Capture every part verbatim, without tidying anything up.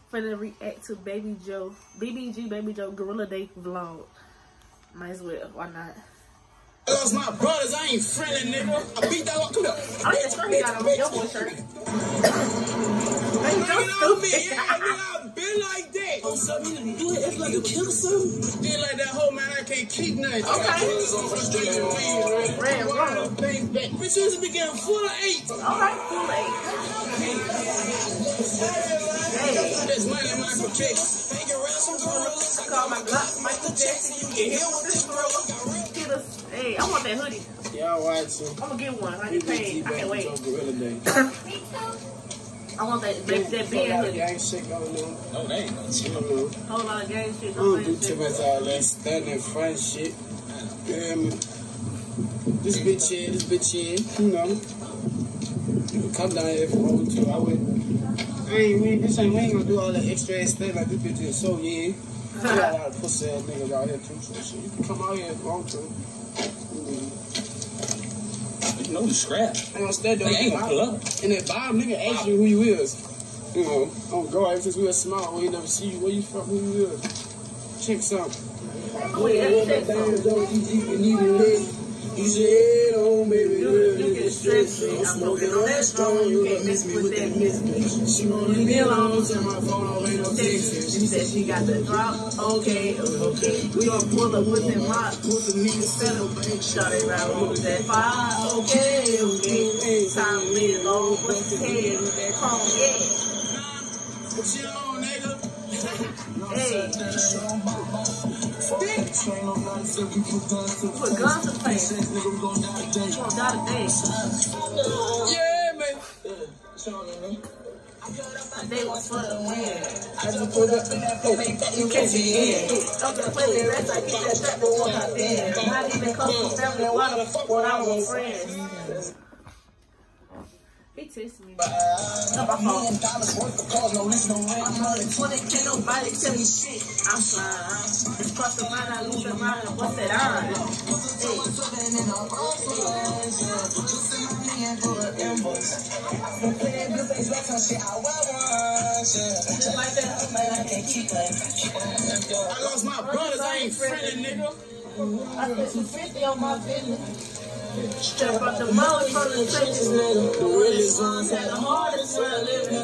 finna react to Baby Joe, B B G Baby Joe Gorilla Day vlog. Might as well, why not? I lost my brothers, I ain't friendly, nigga. I beat that one, come here. I like the shirt he got on, your boy shirt. Baby Joe stupid. Yeah, nigga, I've been like that. Oh, something you do it, it's like a killer something. Then like that whole man, I can't keep nothing. Okay. Red, wrong. Bitch, you used to be getting full of eight. Alright, full of eight. Hey. There's money in my protection. I call my Glock Michael Jackson. You can hear with this thriller. Hey, I want that hoodie. Yeah, I want to. I'm gonna get one. I get paid. I can't wait. I want that that, that big hoodie. I ain't shit going on. No, they ain't no shit. Whole lot of gang shit. I don't do too much all that standing in front shit. Yeah, man. This bitch here, this bitch here, you know. You can come down here if you want to. I would. I ain't, we, this ain't, we ain't gonna do all that extra ass stuff like this bitch is so yeah. You got a lot of pussy ass niggas out here too, so shit. You can come out here if you want to. You know the scrap. I don't stand there. They ain't gonna pull up. And that bottom nigga ask you who you is. You know, don't go out since we were small, we ain't never see you. Where you from, who you is. Check something. Oh, yeah, check something. You said, oh, baby, you, you get stressed. I'm smoking on that strong. You can't miss me with that miss me. She won't leave me alone. Tell my phone, oh, ain't no texting. She said she got the drop. Okay, okay. We gonna pull up with them hot. Put some niggas settle, baby. Shot it around with that fire. Okay, okay. Time to live on. Put your head with that chrome, yeah. What you on, nigga? Hey. Put guns to play. You gonna die today. Yeah, man. They was for the win. I just put up. You can't be in. I'm gonna play the rest. I keep that strap for one out there. Not even close to family. Why the fuck when I want friends? He texted me. No, my phone. I'm twenty, can't nobody tell me shit. I'm fine. It's cross the line, I lose the mind. What's that on? Just like that, man, I can't keep that. I lost my brothers, I ain't friendly, nigga. I spent some fifty on my business. Step up the mouth from the trenches, nigga. The realest ones had the hardest time living.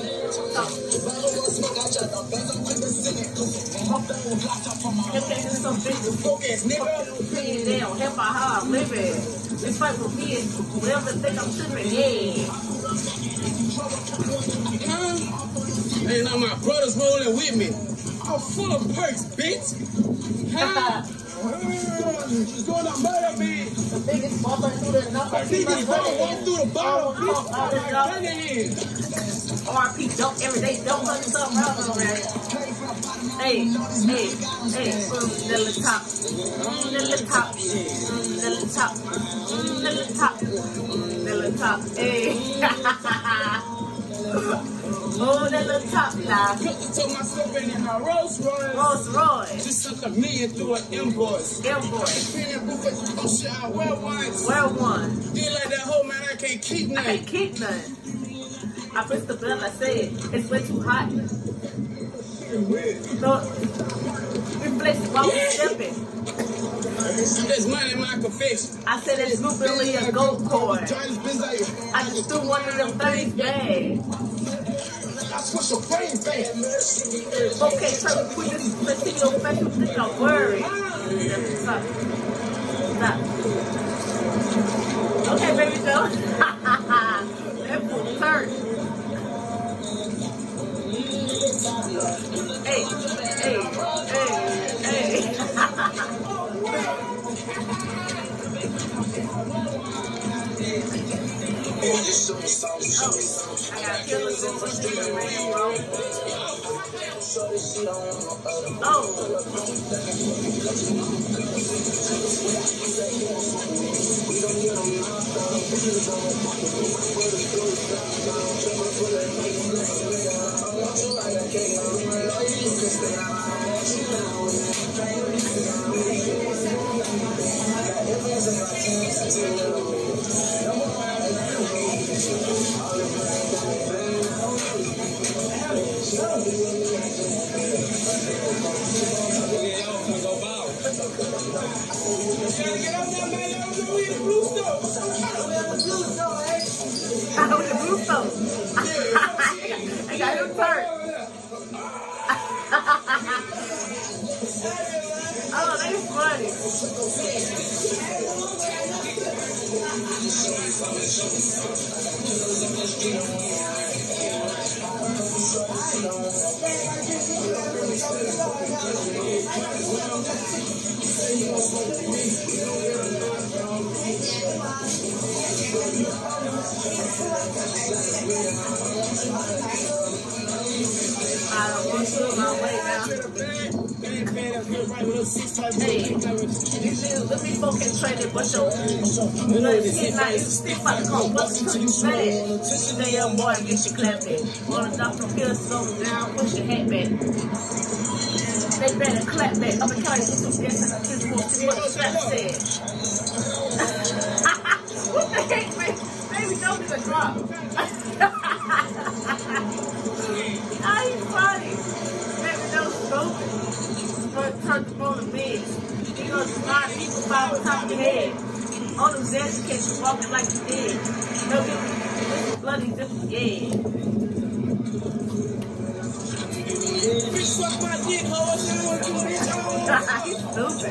If they do some business, focus, nigga. They don't help out how I'm living. This fight for me is whatever they think I'm tripping, yeah. Ain't none of my brothers rolling with me. I'm full of perks, bitch. Huh? She's gonna murder me. The biggest bumper through the knuckle. Biggest bumper walk through the bottle, bitch. R I P dope every day. Don't let something else over there. Hey, hey, hey. Mm, the top. Mm, the top. Mm, the top. Mm, the top. Mm, the top. Hey. Oh, that little top now. Took my stuff in my Rolls Royce. Rolls Royce. Just took a million through an invoice. Invoice. Oh shit, I wear one. Wear one. Then like that whole man, I can't keep nothing. I can't keep nothing. I pressed the bell, I said, it's way too hot. So, reflection while we're stepping. There's money in my confession. I said it's really a gold cord. I just threw one of them thirties bags. I switch your brain back. Okay, so we put this material special thing, don't worry. Stop. Stop. Okay, baby Joe. That fool hurt. Hey, hey, hey, hey. I got killers in the street, man, bro. Oh. I know the blue stove. I got him turned. Oh, that's funny. I don't want to do my way now. Hey, let me focus trade it, but your blood is nice. Stiff out the cold, what's too bad? Today, young boy, get your clap back. Wanna drop some pills, slow down, push your hat back. They better clap back. I'm gonna try to get some gas and this is what the strap said. What the heck, man? Baby, don't even drop. Oh, you funny. Baby, don't stupid. But touch on the bed. You know, smart people fall on top of your head. On them zeds, you catch you walking like you did. No, this is bloody different, yeah. Bitch, suck my dick, hoe. He's stupid.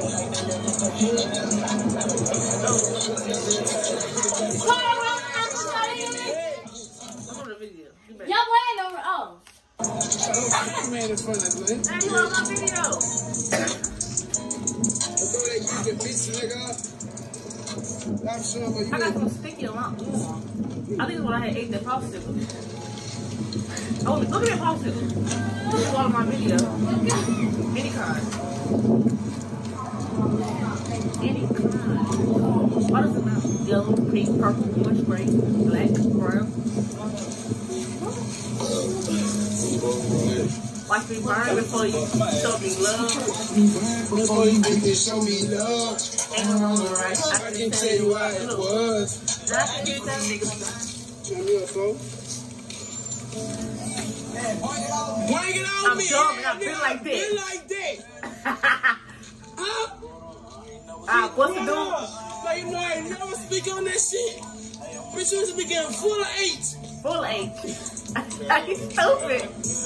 I'm on the video. Y'all playing over? Oh. Man in front of me. Hey, you on my video? Before they use the bitch, nigga. I'm sure, but you I got some sticky on my arm. I think it's when I had ate that popsicle. Oh, look at that popsicle. This is all of my video. Any kind. Any kind. What is it now? Yellow, pink, purple, orange, gray, black, brown. Watch me burn before you show me love. Before you can show me love. Ain't no wrong or right. I, I can tell you why it was. I can get that nigga. Tell me a phone. Bring it on I'm me. sure I've been like that. Been like that. Huh? Ah, what's the do? Like, you know, I ain't never speak on that shit. Bitch, you used to be getting full of eight. Full eight. You stupid.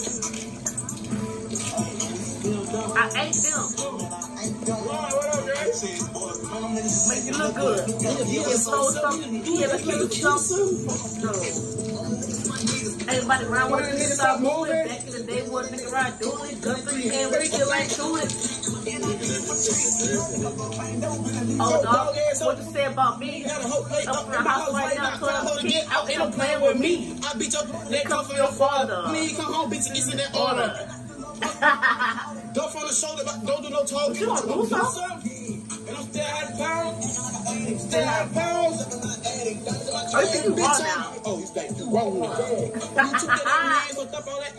I ate them. Make you look good. You can fold something. You ever kill something? No. Everybody around want to stop moving. Back in the day, one nigga around doing it. Gun through your hand, what you like doing it? Oh, dog, what you say about me? Up in the house right now, club kid out there playing with me. I beat your They come from your father. Me, come home, bitch, it's in that order. Don't from the shoulder, don't do no talking. You want to do something? And I'm still out of pounds. Still out of pounds. Oh, you think you are now? Oh, you think you wrong with that? You took that hands on top of that.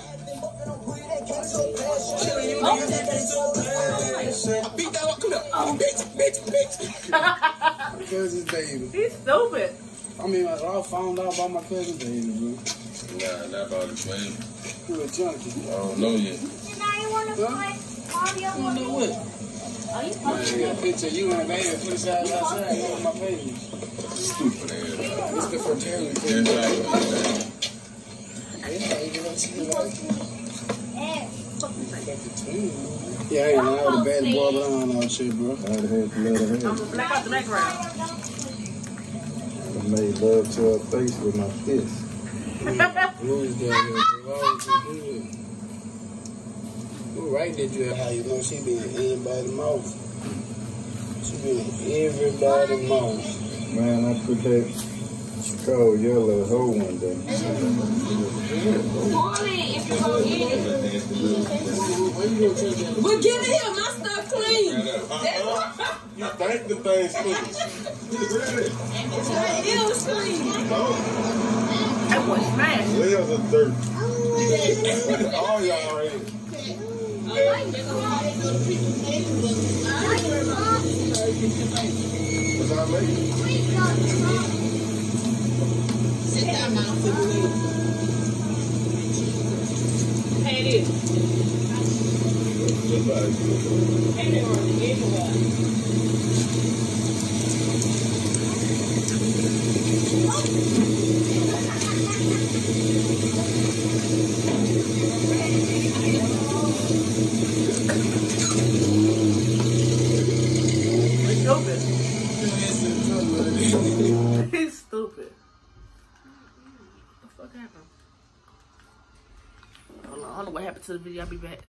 I beat that one. Come here. Oh, bitch, bitch, bitch. Cousin's baby. He's stupid. I mean, I found out about my cousin's baby, bro. Nah, not about his baby. You a junkie. I don't know yet. Now you want to play Mario? I don't know what. Are you Man, I posting got a it? picture of you and baby two sides outside. You on my page. Stupid ass. It's the fraternity. Yes, Yeah, I ain't know the bad boy, but I'm on all shit, bro. I'd have had to let her I'm have gonna black out the background. I made love to her face with my fist. Louis down here, bro. Always been good. Who right did you how you know she be in everybody's mouth? She be in everybody's mouth. Man, I put that Chicago yellow hoe one day. But get it here, my stuff clean. you think the thing's clean. It was clean. That boy smashed. Leo's a dirt. All y'all already. Was I late? Sit down, mouth to believe. Hey, it is. He's stupid. What the fuck happened? Hold on, I don't know what happened to the video. I'll be back.